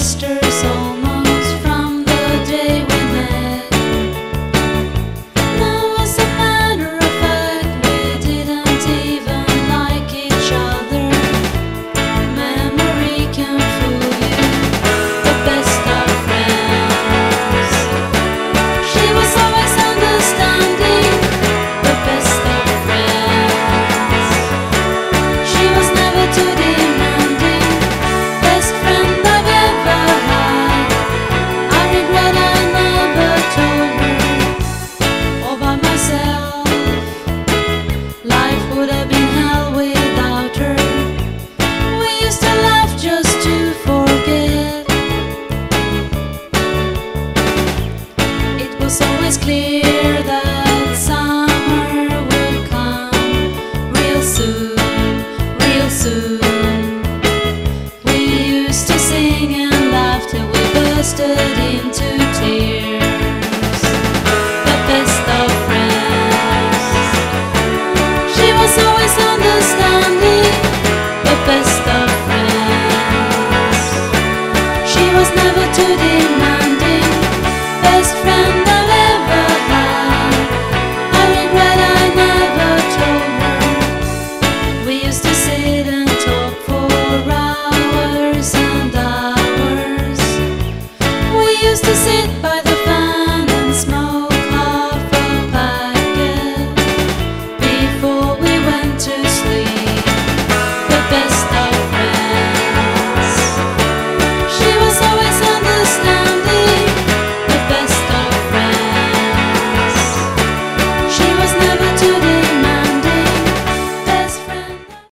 sisters almost from the day we met. Now as a matter of fact, we didn't even like each other. Memory can fool you, the best of friends. She was always understanding, the best of friends. She was never too demanding, best friend I've ever had. I regret I never told her all by myself. Life would have been hell without her. We used to laugh just to forget. It was always clear that summer would come real soon, real soon. We used to sing and laugh till we bursted into tears.